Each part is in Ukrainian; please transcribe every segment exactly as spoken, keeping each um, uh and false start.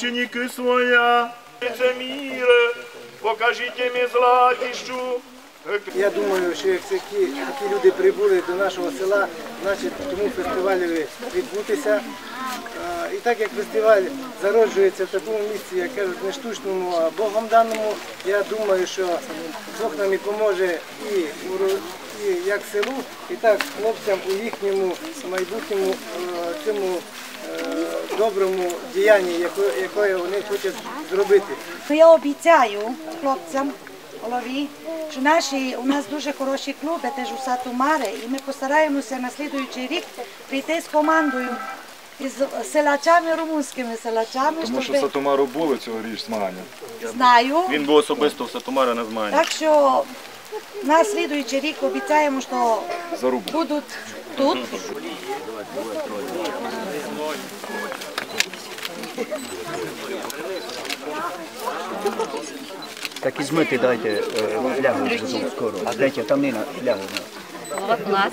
ученики своя. Це мир, покажіть мені златищу. Я думаю, що як такі, такі люди прибули до нашого села, значить тому фестивалю відбутися. І так як фестиваль зароджується в такому місці, як кажуть, не штучному, а Богом даному, я думаю, що Бог нам і поможе і, і як селу, і так хлопцям у їхньому майбутньому цьому доброму діянні, яке вони хочуть зробити. Я обіцяю хлопцям, голові, що наші, у нас дуже хороші клуби, теж у Сату Маре, і ми постараємося на слідуючий рік прийти з командою, із селачами, румунськими селачами. Тому що в Сату Мару були цьогоріч змагання. Знаю. Він був особисто в Сату Маре на змаганні. Так що на слідуючий рік обіцяємо, що Зарубу. будуть тут. Так і змити дайте лягу скоро. Дайте, там не лягу. От клас.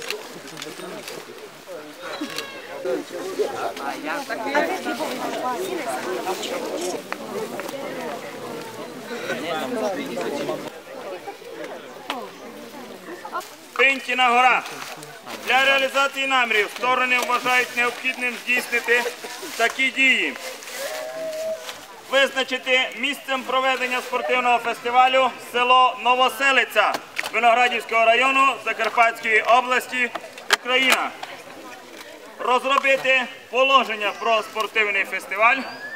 Пинтіна гора. Для реалізації намірів сторони вважають необхідним здійснити такі дії. Визначити місцем проведення спортивного фестивалю село Новоселиця Виноградівського району Закарпатської області, Україна. Розробити положення про спортивний фестиваль.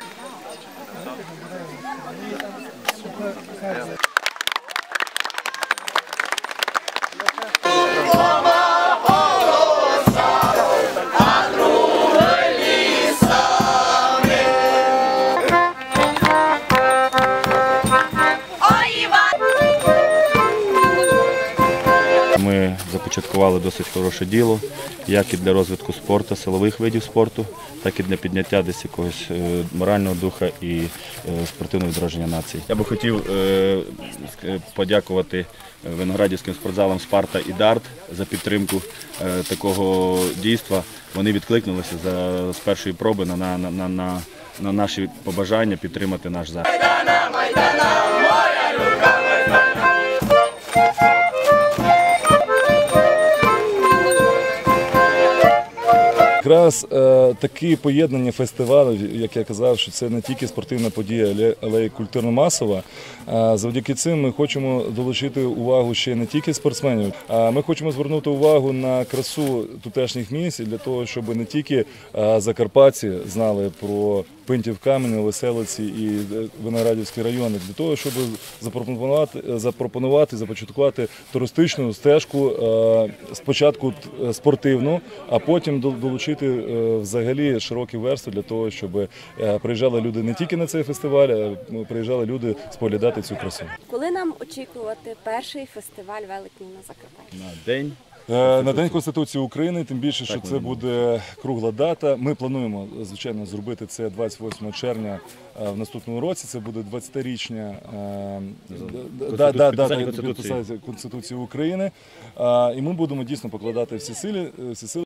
Ми започаткували досить хороше діло, як і для розвитку спорту, силових видів спорту, так і для підняття десь якогось морального духа і спортивного відродження нації. Я би хотів подякувати виноградівським спортзалам «Спарта» і «Дарт» за підтримку такого дійства. Вони відкликнулися за, з першої проби на, на, на, на, на наші побажання підтримати наш захід. Майдана, Майдана, моя рука, Майдана. Якраз е, таке поєднання фестивалю, як я казав, що це не тільки спортивна подія, але й культурно-масова. Е, завдяки цим ми хочемо долучити увагу ще не тільки спортсменів, а ми хочемо звернути увагу на красу тутешніх місць для того, щоб не тільки е, закарпатці знали про Пинтів Камінь, Новоселиці і Виноградівський райони, для того, щоб запропонувати, запропонувати, започаткувати туристичну стежку, е, спочатку спортивну, а потім долучити взагалі широкі верстви для того, щоб приїжджали люди не тільки на цей фестиваль, а приїжджали люди споглядати цю красу. Коли нам очікувати перший фестиваль великий на Закарпатті? На день. На День Конституції України, тим більше, що це буде кругла дата. Ми плануємо, звичайно, зробити це двадцять восьмого червня в наступному році. Це буде двадцятирічня дата Конституції України. І ми будемо дійсно покладати всі сили, всі сили